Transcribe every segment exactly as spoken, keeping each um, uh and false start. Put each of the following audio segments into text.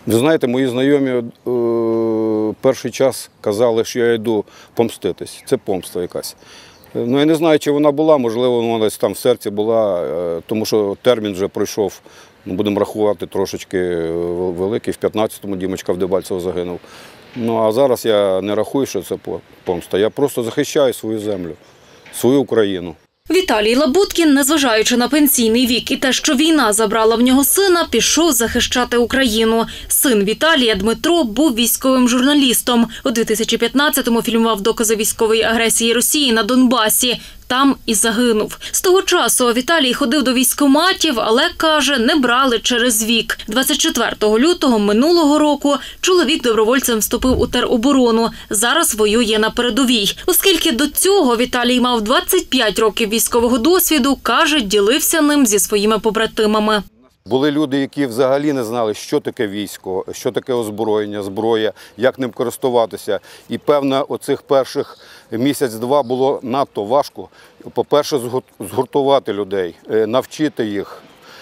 Ви знаєте, мої знайомі е, перший час казали, що я йду помститись. Це помста якась. Ну, я не знаю, чи вона була, можливо, вона десь там в серці була, е, тому що термін вже пройшов, ну, будемо рахувати, трошечки великий. В п'ятнадцятому Дімочка в Дебальцево загинув. Ну, а зараз я не рахую, що це помста. Я просто захищаю свою землю, свою Україну. Віталій Лабуткін, незважаючи на пенсійний вік і те, що війна забрала в нього сина, пішов захищати Україну. Син Віталія, Дмитро, був військовим журналістом. У дві тисячі п'ятнадцятому фільмував докази військової агресії Росії на Донбасі. Там і загинув. З того часу Віталій ходив до військкоматів, але, каже, не брали через вік. двадцять четвертого лютого минулого року чоловік добровольцем вступив у тероборону. Зараз воює на передовій. Оскільки до цього Віталій мав двадцять п'ять років військового досвіду, каже, ділився ним зі своїми побратимами. Були люди, які взагалі не знали, що таке військо, що таке озброєння, зброя, як ним користуватися. І, певно, оцих перших місяць-два було надто важко. По-перше, згуртувати людей, навчити їх,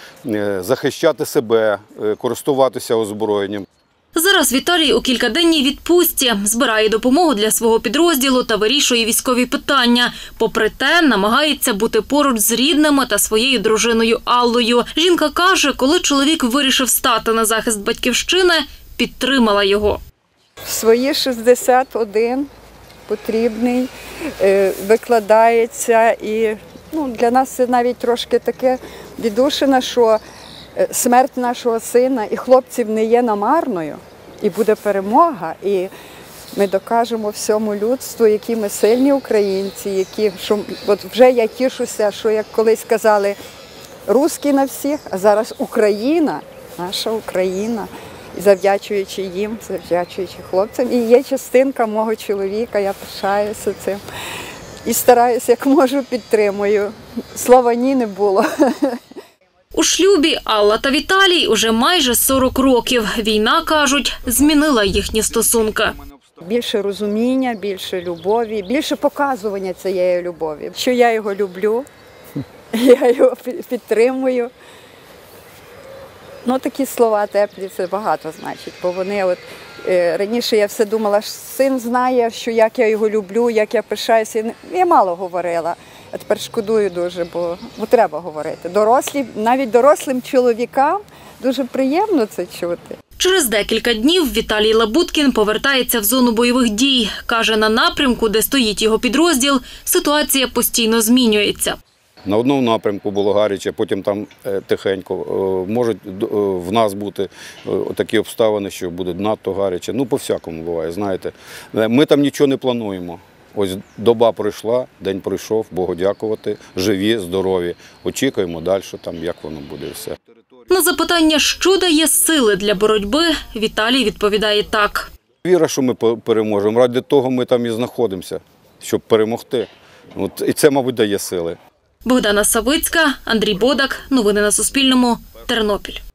захищати себе, користуватися озброєнням. Зараз Віталій у кількаденній відпустці, збирає допомогу для свого підрозділу та вирішує військові питання. Попри те, намагається бути поруч з рідними та своєю дружиною Аллою. Жінка каже, коли чоловік вирішив стати на захист батьківщини, підтримала його. Свої шістдесят один потрібний, викладається. І ну, для нас це навіть трошки таке віддушина, що смерть нашого сина і хлопців не є намарною, і буде перемога, і ми докажемо всьому людству, які ми сильні українці, які, що, от вже я тішуся, що, як колись казали, русські на всіх, а зараз Україна, наша Україна, і завдячуючи їм, завдячуючи хлопцям. І є частинка мого чоловіка, я пишаюся цим. І стараюся, як можу, підтримую. Слова ні не було. У шлюбі Алла та Віталій уже майже сорок років. Війна, кажуть, змінила їхні стосунки. Більше розуміння, більше любові, більше показування цієї любові. Що я його люблю, я його підтримую. Ну, такі слова теплі, це багато значить, бо вони от, е, раніше я все думала, що син знає, що як я його люблю, як я пишаюся. Я мало говорила, а тепер шкодую дуже, бо, бо треба говорити. Дорослі, навіть дорослим чоловікам дуже приємно це чути. Через декілька днів Віталій Лабуткін повертається в зону бойових дій. Каже, на напрямку, де стоїть його підрозділ, ситуація постійно змінюється. На одному напрямку було гаряче, потім там тихенько. Можуть в нас бути такі обставини, що буде надто гаряче. Ну, по-всякому буває, знаєте. Ми там нічого не плануємо. Ось доба пройшла, день пройшов, Богу дякувати, живі, здорові. Очікуємо далі, там, як воно буде і все. На запитання, що дає сили для боротьби, Віталій відповідає так. Віра, що ми переможемо. Ради того ми там і знаходимося, щоб перемогти. От, і це, мабуть, дає сили. Богдана Савицька, Андрій Бодак. Новини на Суспільному. Тернопіль.